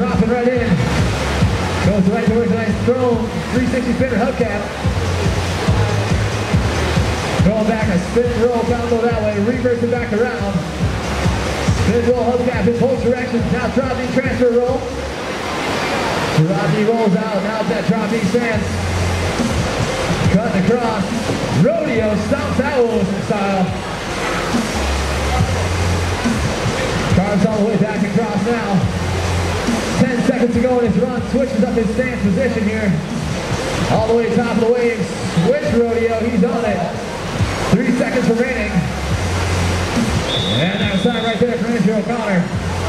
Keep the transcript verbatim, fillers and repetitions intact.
dropping right in. Goes right towards a nice throw, three sixty spinner hubcap. Going back a spin roll combo that way, reverse it back around. Spin roll hubcap in both directions. Now drop knee transfer roll. Drop knee rolls out. Now it's that drop knee stance. Cutting across. Rodeo stomps out Wilson style. Carves all the way back across now. Ten seconds to go in his run. Switches up his stance position here. All the way top of the waves. Switch Rodeo. He's on it. Three seconds remaining. And that sign right there for Andrew O'Connor.